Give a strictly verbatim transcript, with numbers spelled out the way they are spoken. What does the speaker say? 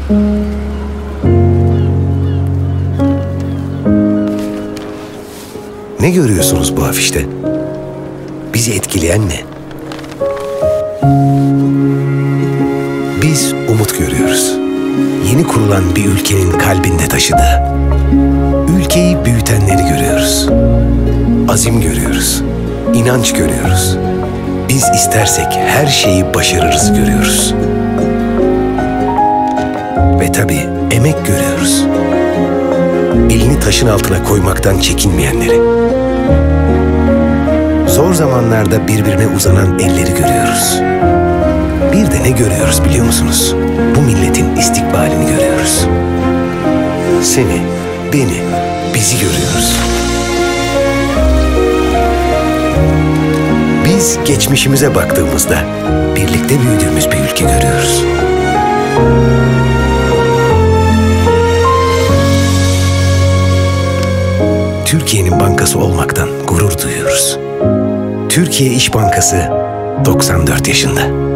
Ne görüyorsunuz bu afişte? Bizi etkileyen ne? Biz umut görüyoruz. Yeni kurulan bir ülkenin kalbinde taşıdığı. Ülkeyi büyütenleri görüyoruz. Azim görüyoruz. İnanç görüyoruz. Biz istersek her şeyi başarırız görüyoruz. Ve tabii emek görüyoruz. Elini taşın altına koymaktan çekinmeyenleri. Zor zamanlarda birbirine uzanan elleri görüyoruz. Bir de ne görüyoruz biliyor musunuz? Bu milletin istikbalini görüyoruz. Seni, beni, bizi görüyoruz. Biz geçmişimize baktığımızda birlikte büyüdüğümüz bir ülke görüyoruz. Türkiye'nin bankası olmaktan gurur duyuyoruz. Türkiye İş Bankası doksan dört yaşında.